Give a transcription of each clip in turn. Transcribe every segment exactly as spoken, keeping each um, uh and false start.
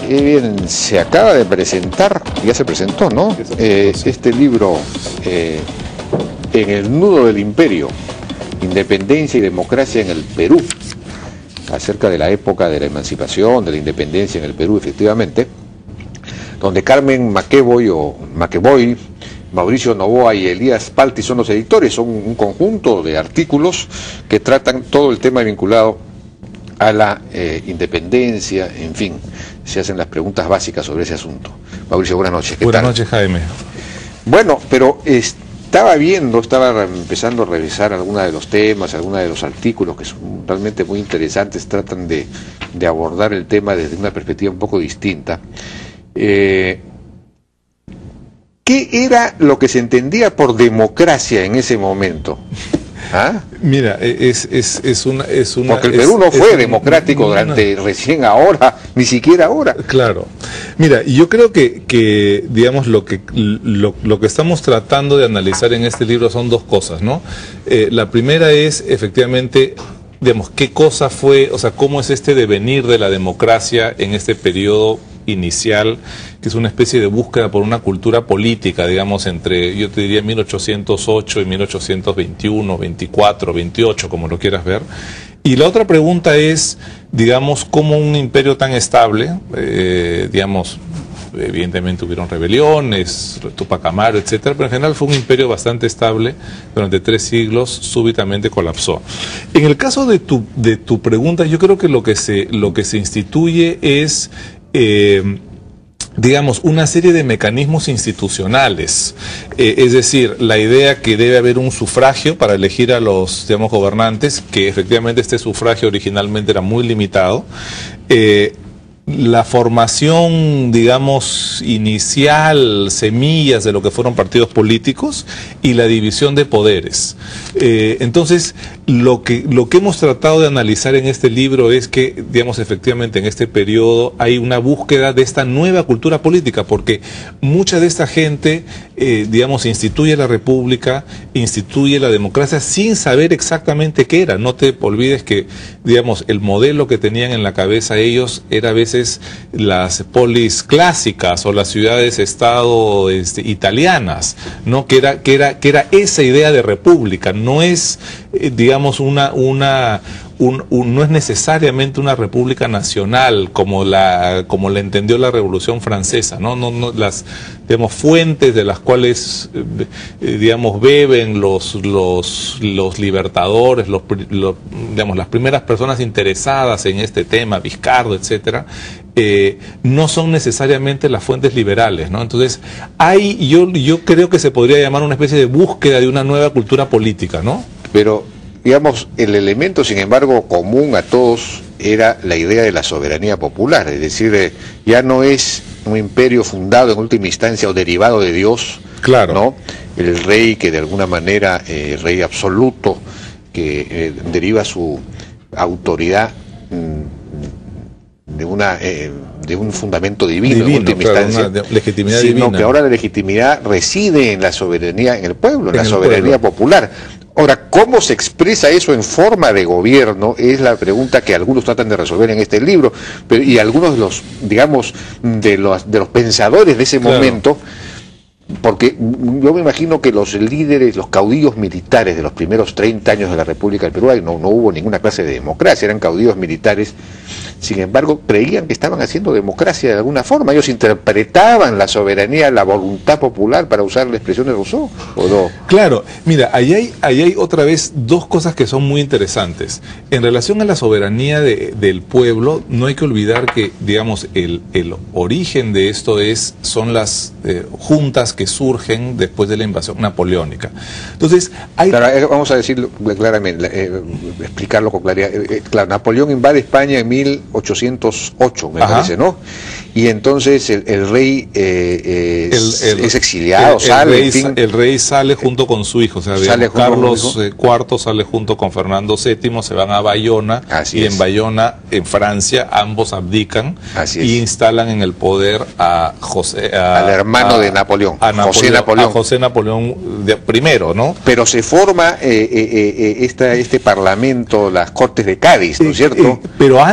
Eh, bien, se acaba de presentar, ya se presentó, ¿no? Eh, este libro, eh, En el nudo del imperio, Independencia y democracia en el Perú, acerca de la época de la emancipación, de la independencia en el Perú, efectivamente, donde Carmen McEvoy o McEvoy, Mauricio Novoa y Elías Palti son los editores. Son un conjunto de artículos que tratan todo el tema vinculado a la eh, independencia, en fin, se hacen las preguntas básicas sobre ese asunto. Mauricio, buenas noches. ¿Qué buenas tal? noches, Jaime. Bueno, pero estaba viendo, estaba empezando a revisar algunos de los temas, algunos de los artículos que son realmente muy interesantes, tratan de, de abordar el tema desde una perspectiva un poco distinta. Eh, ¿Qué era lo que se entendía por democracia en ese momento? ¿Ah? Mira, es, es, es una... Es una Porque el Perú es, no fue es, democrático no, durante no. recién ahora, ni siquiera ahora. Claro. Mira, yo creo que, que digamos, lo que, lo, lo que estamos tratando de analizar en este libro son dos cosas, ¿no? Eh, la primera es, efectivamente, digamos, qué cosa fue, o sea, cómo es este devenir de la democracia en este periodo inicial, que es una especie de búsqueda por una cultura política, digamos, entre, yo te diría, mil ochocientos ocho y mil ochocientos veintiuno, veinticuatro, veintiocho, como lo quieras ver. Y la otra pregunta es, digamos, cómo un imperio tan estable, eh, digamos, evidentemente hubieron rebeliones, Tupac Amaru, etcétera, pero en general fue un imperio bastante estable durante tres siglos, súbitamente colapsó. En el caso de tu, de tu pregunta, yo creo que lo que se, lo que se instituye es... Eh, digamos, una serie de mecanismos institucionales, eh, es decir, la idea que debe haber un sufragio para elegir a los, digamos, gobernantes, que efectivamente este sufragio originalmente era muy limitado, eh, la formación, digamos, inicial, semillas de lo que fueron partidos políticos y la división de poderes. Eh, entonces, lo que, lo que hemos tratado de analizar en este libro es que, digamos, efectivamente en este periodo hay una búsqueda de esta nueva cultura política, porque mucha de esta gente, eh, digamos, instituye la república, instituye la democracia sin saber exactamente qué era. No te olvides que, digamos, el modelo que tenían en la cabeza ellos era a veces las polis clásicas o las ciudades-estado este, italianas, ¿no? Que era, que era, que era esa idea de república. No es, eh, digamos, una, una, un, un, no es necesariamente una república nacional como la, como la entendió la Revolución Francesa, ¿no? No, no, las, digamos, fuentes de las cuales, eh, digamos, beben los, los, los libertadores, los, los, digamos, las primeras personas interesadas en este tema, Vizcardo, etcétera, eh, no son necesariamente las fuentes liberales, ¿no? Entonces, hay, yo, yo creo que se podría llamar una especie de búsqueda de una nueva cultura política, ¿no? Pero, digamos, el elemento, sin embargo, común a todos era la idea de la soberanía popular, es decir, eh, ya no es un imperio fundado en última instancia o derivado de Dios, claro, ¿no? El rey que de alguna manera, eh, rey absoluto, que eh, deriva su autoridad mmm, de una eh, de un fundamento divino, divino en última claro, instancia, una legitimidad sino divina. Que ahora la legitimidad reside en la soberanía en el pueblo, en, en la soberanía pueblo. popular. Ahora, ¿cómo se expresa eso en forma de gobierno? Es la pregunta que algunos tratan de resolver en este libro, pero, y algunos de los, digamos, de los, de los pensadores de ese claro. momento, porque yo me imagino que los líderes, los caudillos militares de los primeros treinta años de la República del Perú, no, no hubo ninguna clase de democracia, eran caudillos militares, sin embargo creían que estaban haciendo democracia de alguna forma, ellos interpretaban la soberanía, la voluntad popular, para usar la expresión de Rousseau, ¿o no? Claro, mira, ahí hay, ahí hay otra vez dos cosas que son muy interesantes. En relación a la soberanía de, del pueblo, no hay que olvidar que, digamos, el, el origen de esto es, son las eh, juntas que surgen después de la invasión napoleónica. Entonces, hay... Claro, vamos a decirlo claramente, eh, explicarlo con claridad. Eh, claro, Napoleón invade España en mil ochocientos ocho, me Ajá. parece, ¿no? Y entonces el, el rey eh, es, el, el, es exiliado, el, sale, el rey, en fin. El rey sale junto con su hijo, o sea, digamos, Carlos cuarto sale junto con Fernando séptimo, se van a Bayona, Así y es. en Bayona, en Francia, ambos abdican Así y es. instalan en el poder a José... A, al hermano a, de Napoleón, a Napoleón, José Napoleón. A José Napoleón de, primero, ¿no? Pero se forma eh, eh, eh, esta, este parlamento, las Cortes de Cádiz, ¿no es cierto? Eh, eh, pero antes de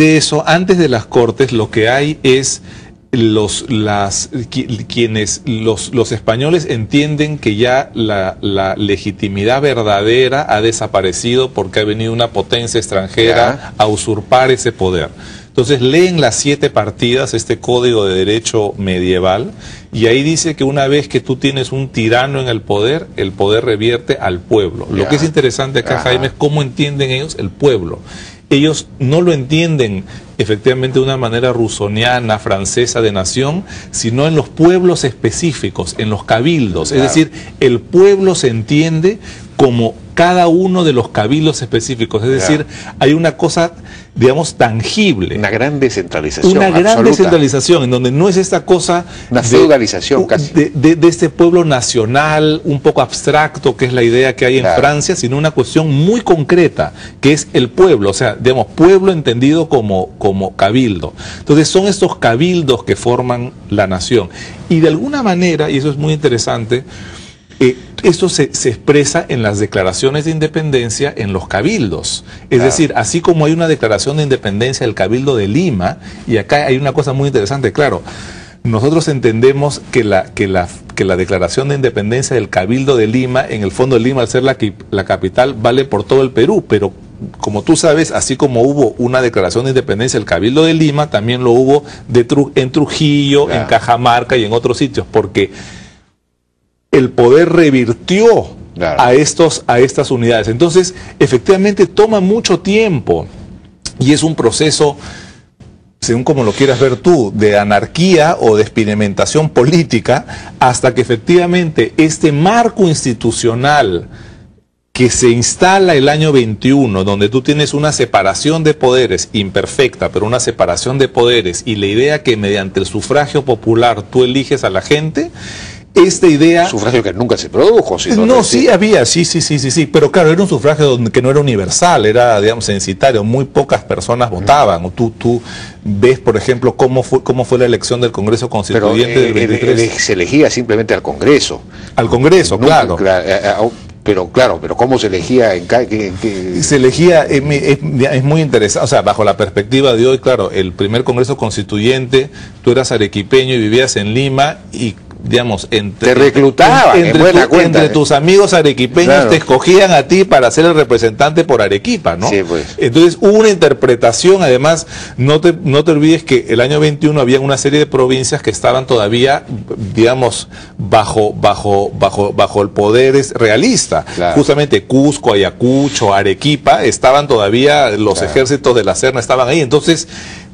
de eso, antes de las Cortes, lo que hay es los las quienes los los españoles entienden que ya la, la legitimidad verdadera ha desaparecido porque ha venido una potencia extranjera yeah. a usurpar ese poder. Entonces leen las siete partidas, este código de derecho medieval, y ahí dice que una vez que tú tienes un tirano en el poder, el poder revierte al pueblo. Yeah. Lo que es interesante acá, Ajá. Jaime, es cómo entienden ellos el pueblo. Ellos no lo entienden efectivamente de una manera rusoniana, francesa de nación, sino en los pueblos específicos, en los cabildos. Claro. Es decir, el pueblo se entiende como cada uno de los cabildos específicos. Es decir, yeah. hay una cosa, digamos, tangible. Una gran descentralización. Una gran absoluta. descentralización, en donde no es esta cosa... Una de, feudalización casi. De, de, de este pueblo nacional, un poco abstracto, que es la idea que hay en claro. Francia, sino una cuestión muy concreta, que es el pueblo. O sea, digamos, pueblo entendido como, como cabildo. Entonces, son estos cabildos que forman la nación. Y de alguna manera, y eso es muy interesante... Eh, esto se, se expresa en las declaraciones de independencia en los cabildos. Es claro. decir, así como hay una declaración de independencia del Cabildo de Lima, y acá hay una cosa muy interesante, claro, nosotros entendemos que la, que la, que la declaración de independencia del Cabildo de Lima, en el fondo de Lima, al ser la, la capital, vale por todo el Perú, pero como tú sabes, así como hubo una declaración de independencia del Cabildo de Lima, también lo hubo de Tru, en Trujillo, claro. en Cajamarca y en otros sitios, porque el poder revirtió claro. a, estos, a estas unidades. Entonces, efectivamente, toma mucho tiempo y es un proceso, según como lo quieras ver tú, de anarquía o de experimentación política, hasta que efectivamente este marco institucional que se instala el año veintiuno, donde tú tienes una separación de poderes imperfecta, pero una separación de poderes, y la idea que mediante el sufragio popular tú eliges a la gente, esta idea... Sufragio que nunca se produjo. Sino no, sí había, sí, sí, sí, sí, sí, pero claro, era un sufragio donde, que no era universal, era, digamos, censitario, muy pocas personas votaban. Mm. Tú, tú ves, por ejemplo, cómo fue, cómo fue la elección del Congreso Constituyente pero, del veintitrés. El, el, se elegía simplemente al Congreso. Al Congreso, nunca, claro. claro Pero claro, pero ¿cómo se elegía? En qué, en qué... Se elegía, es, es, es muy interesante, o sea, bajo la perspectiva de hoy, claro, el primer Congreso Constituyente, tú eras arequipeño y vivías en Lima y... digamos, entre, te reclutaban, entre, en buena tu, cuenta, entre tus amigos arequipeños claro. te escogían a ti para ser el representante por Arequipa, ¿no? Sí, pues. Entonces hubo una interpretación, además, no te, no te olvides que el año veintiuno había una serie de provincias que estaban todavía, digamos, bajo, bajo, bajo, bajo el poder realista. Claro. Justamente Cusco, Ayacucho, Arequipa, estaban todavía, los claro. ejércitos de la Serna estaban ahí, entonces...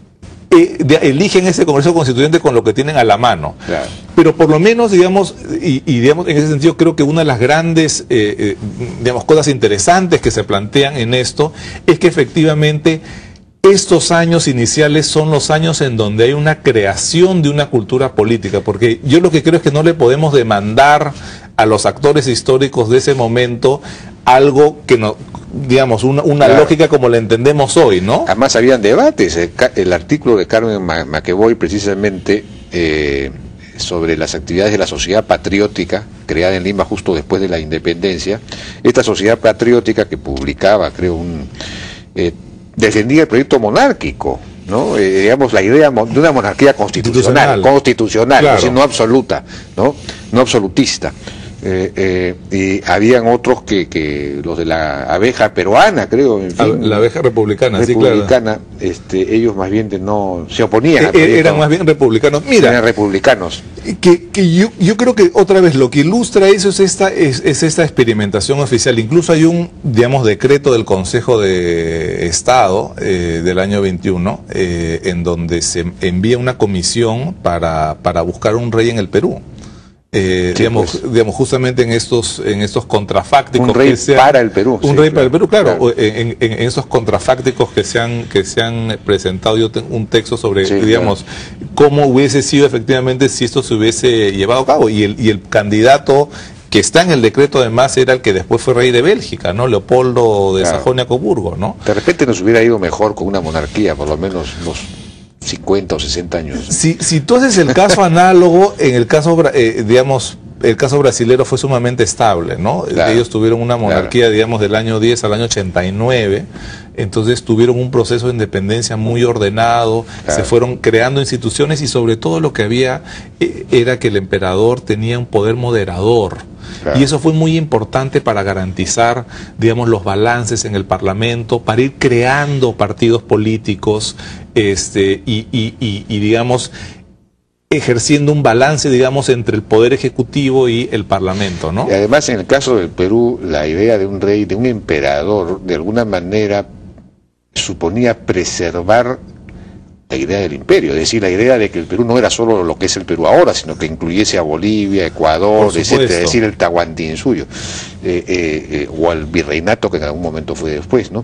Eh, de, eligen ese Congreso Constituyente con lo que tienen a la mano. Claro. Pero por lo menos, digamos, y, y digamos, en ese sentido creo que una de las grandes eh, eh, digamos, cosas interesantes que se plantean en esto es que efectivamente estos años iniciales son los años en donde hay una creación de una cultura política, porque yo lo que creo es que no le podemos demandar a los actores históricos de ese momento algo que no... digamos, una, una claro. lógica como la entendemos hoy, ¿no? Además habían debates, el, el artículo de Carmen Maqueboy precisamente eh, sobre las actividades de la sociedad patriótica creada en Lima justo después de la independencia, esta sociedad patriótica que publicaba, creo, un eh, defendía el proyecto monárquico, ¿no? Eh, digamos, la idea de una monarquía constitucional, constitucional, constitucional claro. no, no absoluta, ¿no? No absolutista. Eh, eh, y habían otros que, que los de la abeja peruana, creo, en fin, la abeja republicana, republicana, sí, claro. este, ellos más bien de no se oponían. Eh, al proyecto, eran más bien republicanos. Mira, eran republicanos. Que, que yo, yo creo que otra vez lo que ilustra eso es esta, es, es esta experimentación oficial. Incluso hay un, digamos, decreto del Consejo de Estado eh, del año veintiuno, eh, en donde se envía una comisión para, para buscar un rey en el Perú. Eh, sí, digamos, pues. digamos, justamente en estos en estos contrafácticos un rey que se han, para el Perú un sí, rey claro, para el Perú, claro, claro. En, en, en esos contrafácticos que se han que se han presentado, yo tengo un texto sobre, sí, digamos, claro. cómo hubiese sido efectivamente si esto se hubiese llevado a cabo, y el, y el candidato que está en el decreto además era el que después fue rey de Bélgica, ¿no? Leopoldo de claro. Sajonia-Coburgo, ¿no? De repente nos hubiera ido mejor con una monarquía, por lo menos los cincuenta o sesenta años. Si, si tú haces el caso análogo, en el caso, eh, digamos, el caso brasilero fue sumamente estable, ¿no? Claro, ellos tuvieron una monarquía, claro, digamos, del año diez al año ochenta y nueve, entonces tuvieron un proceso de independencia muy ordenado, claro, se fueron creando instituciones y sobre todo lo que había eh, era que el emperador tenía un poder moderador. Claro. Y eso fue muy importante para garantizar, digamos, los balances en el Parlamento, para ir creando partidos políticos este, y, y, y, y digamos, ejerciendo un balance, digamos, entre el poder ejecutivo y el Parlamento, ¿no? Y además, en el caso del Perú, la idea de un rey, de un emperador, de alguna manera suponía preservar la idea del imperio, es decir, la idea de que el Perú no era solo lo que es el Perú ahora, sino que incluyese a Bolivia, Ecuador, etcétera, es decir, el Tahuantinsuyo, eh, eh, eh, o al virreinato que en algún momento fue después, ¿no?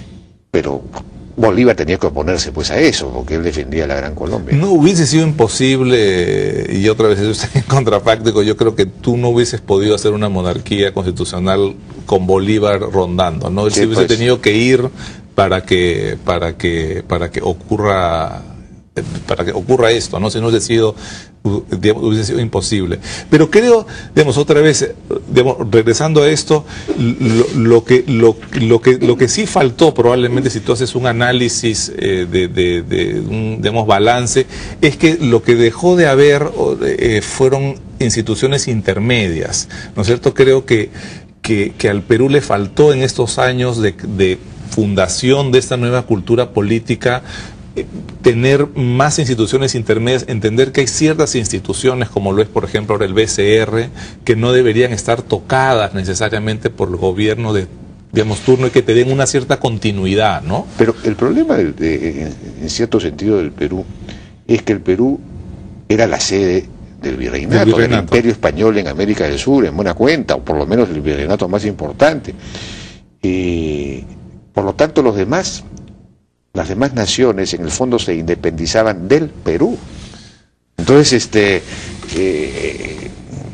Pero Bolívar tenía que oponerse pues a eso, porque él defendía la Gran Colombia. No hubiese sido imposible, y otra vez eso está en contrafáctico, yo creo que tú no hubieses podido hacer una monarquía constitucional con Bolívar rondando, ¿no? Él sí, hubiese pues tenido que ir para que para que para que ocurra para que ocurra esto, ¿no? Si no hubiese sido, digamos, hubiese sido imposible. Pero creo, digamos, otra vez, digamos, regresando a esto, lo, lo que lo, lo que lo que sí faltó probablemente, si tú haces un análisis eh, de, de, de un, digamos, balance, es que lo que dejó de haber eh, fueron instituciones intermedias, ¿no es cierto? Creo que que, que al Perú le faltó en estos años de, de fundación de esta nueva cultura política, eh, tener más instituciones intermedias, entender que hay ciertas instituciones, como lo es por ejemplo ahora el B C R, que no deberían estar tocadas necesariamente por el gobierno de, digamos, turno, y que te den una cierta continuidad, ¿no? Pero el problema, de, de, en cierto sentido, del Perú, es que el Perú era la sede del virreinato, del virreinato, del imperio español en América del Sur, en buena cuenta, o por lo menos el virreinato más importante. Y por lo tanto, los demás, las demás naciones, en el fondo, se independizaban del Perú. Entonces, este, eh,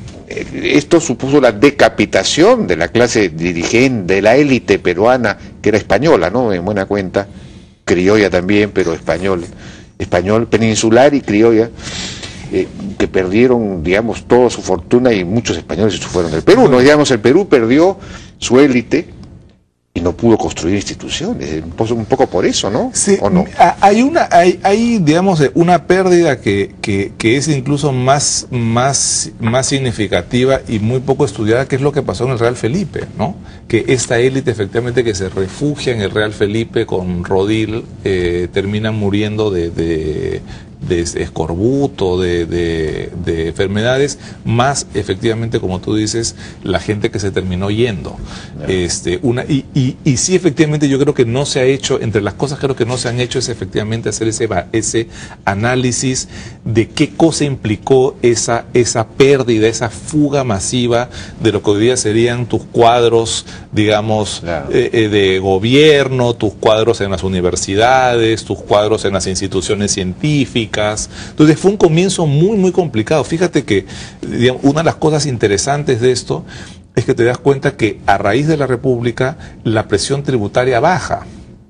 esto supuso la decapitación de la clase dirigente, de la élite peruana, que era española, ¿no? En buena cuenta, criolla también, pero español, español, peninsular y criolla, eh, que perdieron, digamos, toda su fortuna, y muchos españoles se fueron del Perú, ¿no? Digamos, el Perú perdió su élite y no pudo construir instituciones, un poco por eso, ¿no? Sí, ¿o no? Hay una, hay, hay digamos, una pérdida que, que, que es incluso más, más, más significativa y muy poco estudiada, que es lo que pasó en el Real Felipe, ¿no? Que esta élite, efectivamente, que se refugia en el Real Felipe con Rodil, eh, termina muriendo de, de de escorbuto, de, de, de enfermedades, más efectivamente, como tú dices, la gente que se terminó yendo. Yeah. Este, una, y, y, y sí, efectivamente, yo creo que no se ha hecho, entre las cosas creo que no se han hecho, es efectivamente hacer ese, ese análisis de qué cosa implicó esa, esa pérdida, esa fuga masiva de lo que hoy día serían tus cuadros, digamos, yeah. eh, eh, de gobierno, tus cuadros en las universidades, tus cuadros en las instituciones científicas. Entonces fue un comienzo muy muy complicado. Fíjate que, digamos, una de las cosas interesantes de esto es que te das cuenta que a raíz de la República la presión tributaria baja.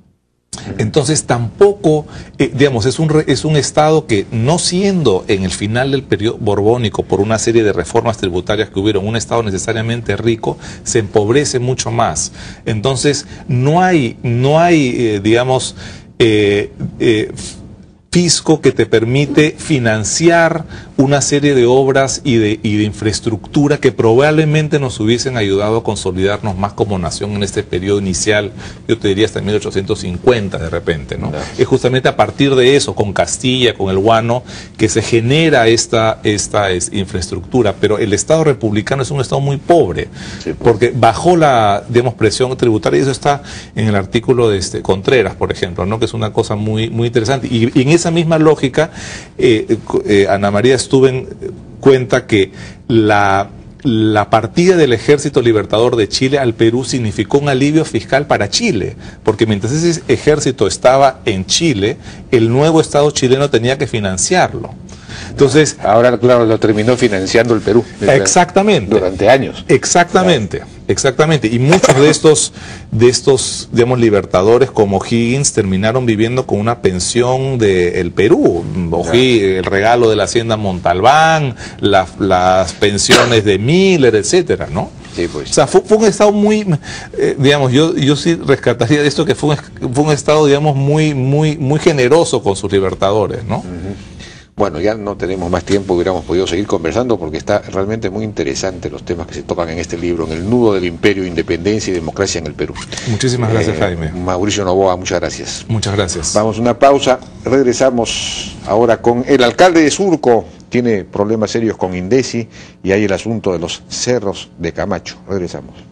Entonces tampoco, eh, digamos, es un, es un Estado que, no siendo en el final del periodo borbónico, por una serie de reformas tributarias que hubieron, un Estado necesariamente rico, se empobrece mucho más. Entonces no hay, no hay eh, digamos, eh, eh, fisco que te permite financiar una serie de obras y de, y de infraestructura que probablemente nos hubiesen ayudado a consolidarnos más como nación en este periodo inicial, yo te diría hasta mil ochocientos cincuenta de repente, ¿no? Claro. Es justamente a partir de eso, con Castilla, con el Guano, que se genera esta, esta es, infraestructura, pero el Estado republicano es un Estado muy pobre, sí, porque bajó la, digamos, presión tributaria, y eso está en el artículo de este Contreras, por ejemplo, ¿no? Que es una cosa muy, muy interesante, y, y en esa misma lógica, eh, eh, Ana María, estuve en cuenta que la, la partida del Ejército Libertador de Chile al Perú significó un alivio fiscal para Chile, porque mientras ese ejército estaba en Chile, el nuevo Estado chileno tenía que financiarlo. Entonces, ahora, claro, lo terminó financiando el Perú. Exactamente. Durante años. Exactamente. Claro. Exactamente, y muchos de estos, de estos, digamos, libertadores como Higgins terminaron viviendo con una pensión del Perú, el regalo de la hacienda Montalbán, la, las pensiones de Miller, etcétera, ¿no? Sí, pues. O sea, fue, fue un estado muy, eh, digamos, yo, yo sí rescataría de esto que fue un, fue un estado, digamos, muy, muy, muy generoso con sus libertadores, ¿no? Uh-huh. Bueno, ya no tenemos más tiempo, hubiéramos podido seguir conversando porque está realmente muy interesante los temas que se tocan en este libro, en el nudo del imperio, independencia y democracia en el Perú. Muchísimas gracias, eh, Jaime. Mauricio Novoa, muchas gracias. Muchas gracias. Vamos a una pausa, regresamos ahora con el alcalde de Surco, tiene problemas serios con INDECI y hay el asunto de los cerros de Camacho. Regresamos.